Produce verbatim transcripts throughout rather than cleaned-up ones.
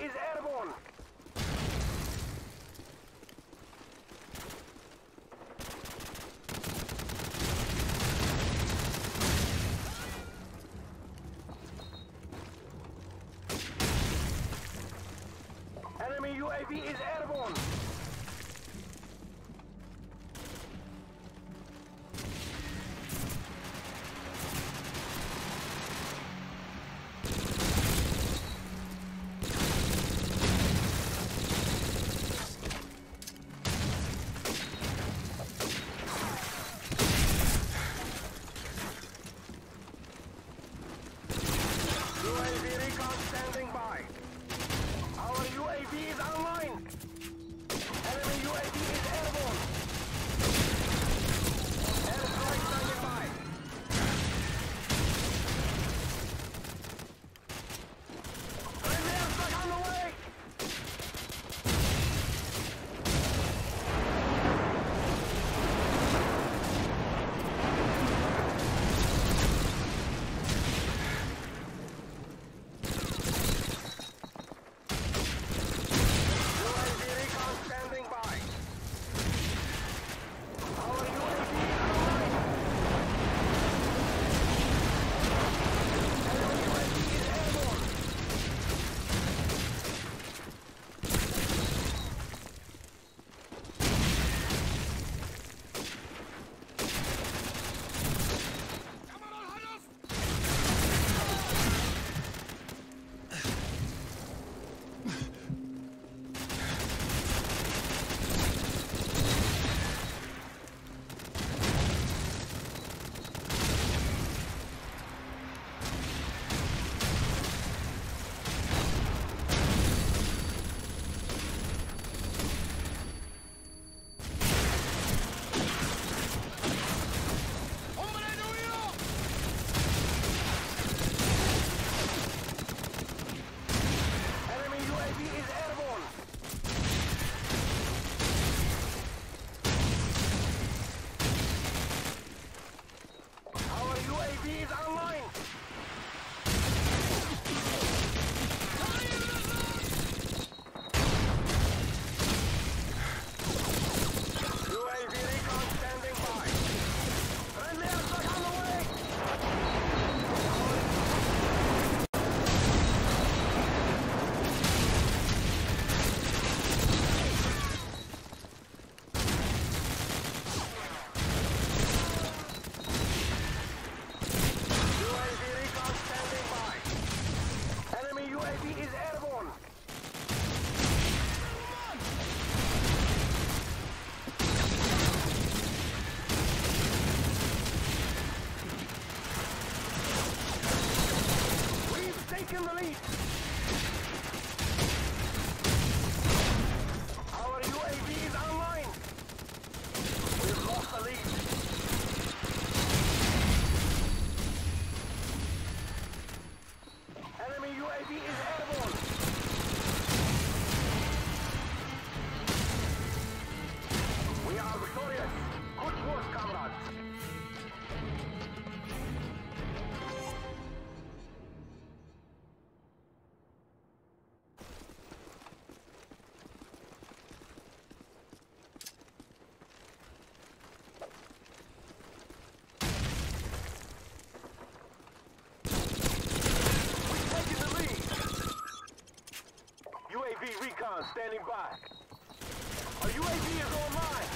is airborne. Enemy U A V is airborne. U A V recon standing by. Our U A V is online. Enemy U A V is airborne. Airstrike standing by. Friendly airstrike on the way. U A V recon standing by. Our U A V is online. Enemy U A V is airborne. Enemy U A V is airborne. Our U A V is online. U A V recon standing by. Friendly airstrike on the way. U A V recon standing by. Enemy U A V is airborne. We've taken the lead. Our U A V is online. We've lost the lead. Enemy U A V is airborne. We are victorious. Good work, comrades. We've taken the lead. U A V recon standing by. Our U A V is online.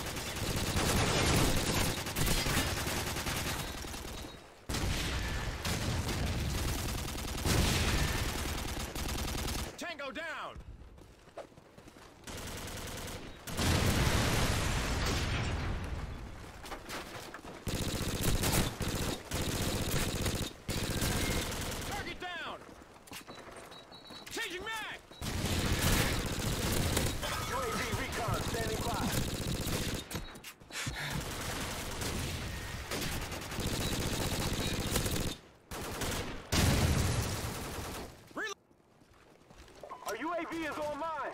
Tango down! Target down! Changing mag! U A V recon standing by. Reload! Our U A V is online.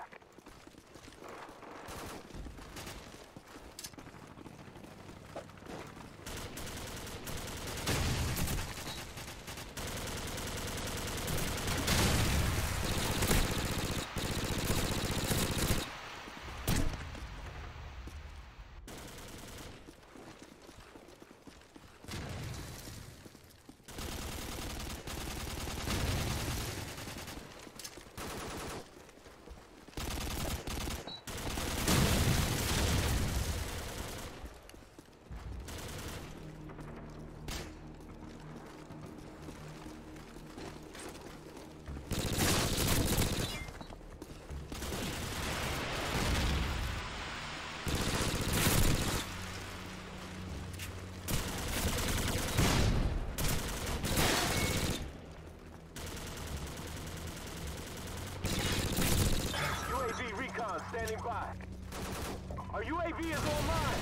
standing by. Our U A V is online.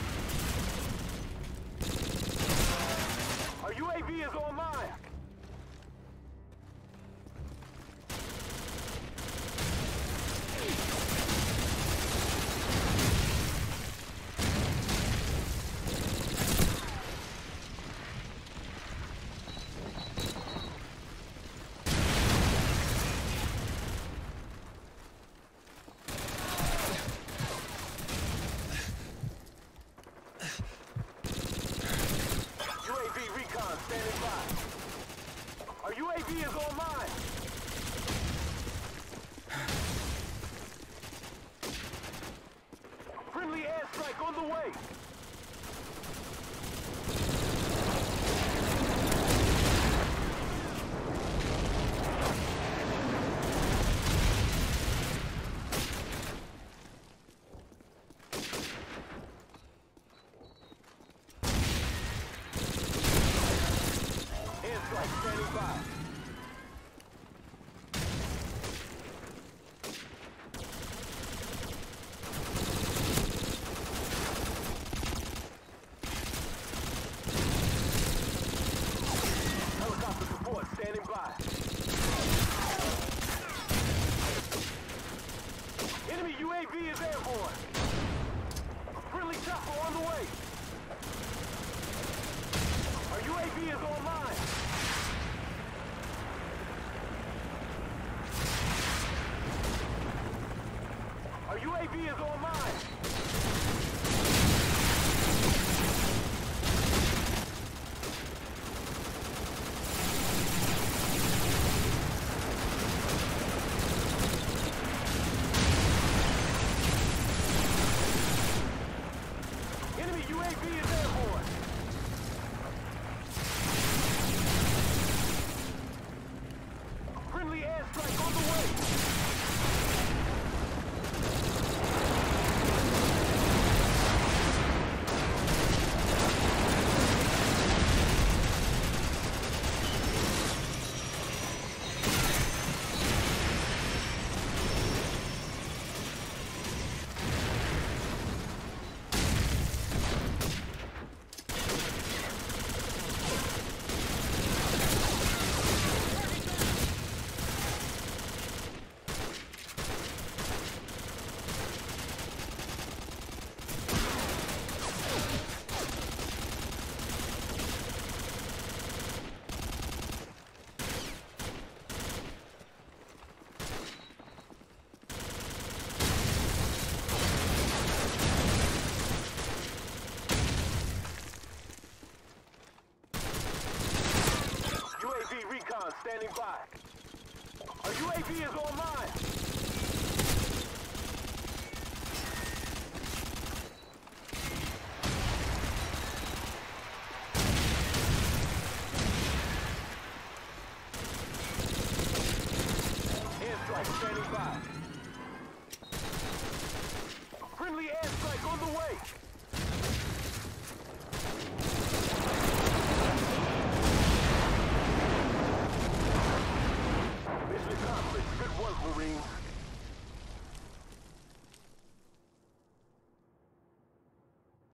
Our U A V is online. Standing by. Our U A V is online. Friendly airstrike on the way. Airstrike standing by. Helicopter support standing by. Enemy U A V is airborne. Friendly chopper on the way. Our U A V is online. Our U A V is online.